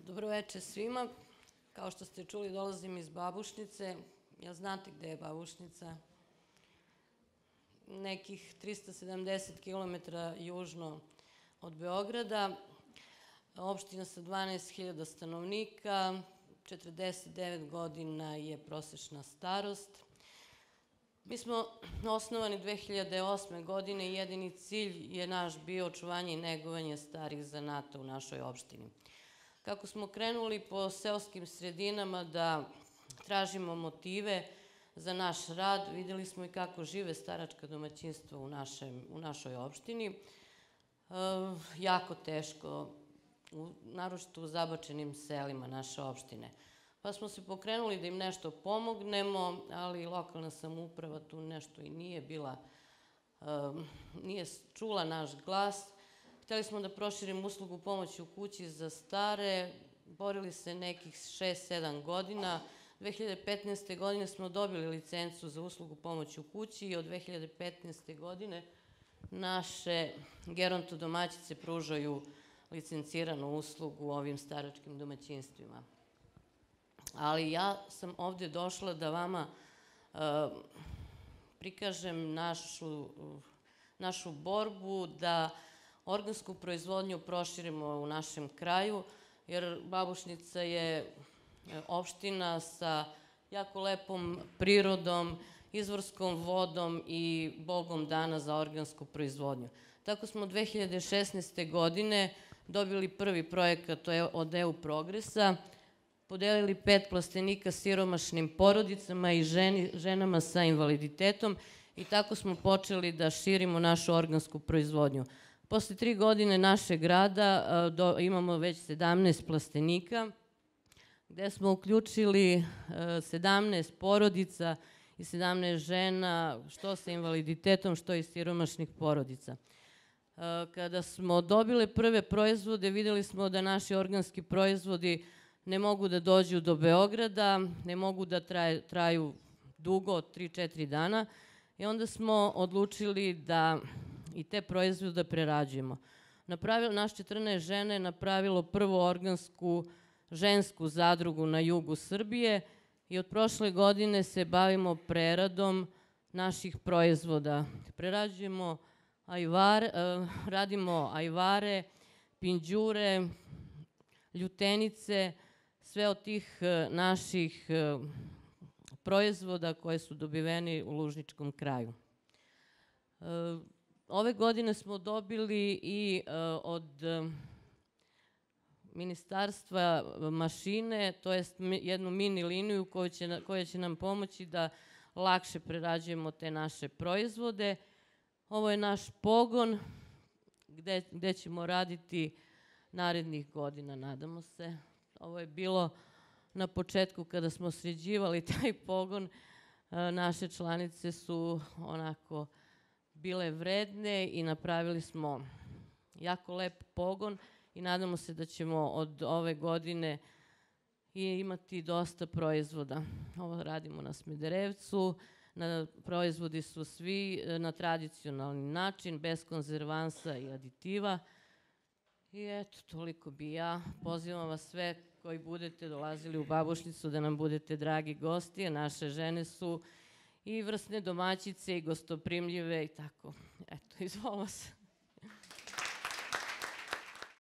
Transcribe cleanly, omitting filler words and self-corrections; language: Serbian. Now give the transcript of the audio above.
Dobroveče svima. Kao što ste čuli, dolazim iz Babušnice. Jel znate gde je Babušnica? Nekih 370 km južno od Beograda. Opština sa 12.000 stanovnika, 49 godina je prosečna starost. Mi smo osnovani 2008. godine i jedini cilj je naš bio očuvanje i negovanje starih zanata u našoj opštini. Kako smo krenuli po seoskim sredinama da tražimo motive za naš rad, videli smo i kako žive staračka domaćinstva u našoj opštini. Jako teško, naročito u zabačenim selima naše opštine. Pa smo se pokrenuli da im nešto pomognemo, ali lokalna samouprava tu nešto i nije čula naš glas. Hteli smo da proširimo uslugu pomoći u kući za stare, borili se nekih 6-7 godina. 2015. godine smo dobili licencu za uslugu pomoći u kući i od 2015. godine naše gerontodomaćice pružaju licenciranu uslugu ovim staračkim domaćinstvima. Ali ja sam ovde došla da vama prikažem našu borbu da organsku proizvodnju proširimo u našem kraju, jer Babušnica je opština sa jako lepom prirodom, izvorskom vodom i Bogom dana za organsku proizvodnju. Tako smo 2016. godine dobili prvi projekat od EU Progresa, podelili 5 plastenika siromašnim porodicama i ženama sa invaliditetom i tako smo počeli da širimo našu organsku proizvodnju. Posle 3 godine našeg rada imamo već 17 plastenika, gde smo uključili 17 porodica i 17 žena, što sa invaliditetom, što i siromašnih porodica. Kada smo dobile prve proizvode, videli smo da naši organski proizvodi ne mogu da dođu do Beograda, ne mogu da traju dugo, 3-4 dana, i onda smo odlučili da i te proizvode prerađujemo. Naš 14 žena je napravilo prvu organsku žensku zadrugu na jugu Srbije i od prošle godine se bavimo preradom naših proizvoda. Prerađujemo radimo ajvare, pinđure, ljutenice, sve od tih naših proizvoda koje su dobiveni u lužničkom kraju. Ove godine smo dobili i od ministarstva mašine, to jest jednu mini liniju koja će nam pomoći da lakše prerađujemo te naše proizvode. Ovo je naš pogon gde ćemo raditi narednih godina, nadamo se. Ovo je bilo na početku kada smo sređivali taj pogon. Naše članice su onako bile vredne i napravili smo jako lep pogon i nadamo se da ćemo od ove godine imati dosta proizvoda. Ovo radimo na Smederevcu, proizvodi su svi na tradicionalni način, bez konzervansa i aditiva. I eto, toliko bi ja. Pozivam vas sve koji budete dolazili u Babušnicu da nam budete dragi gosti. Naše žene su i vrsne domaćice i gostoprimljive i tako. Eto, izvolimo se.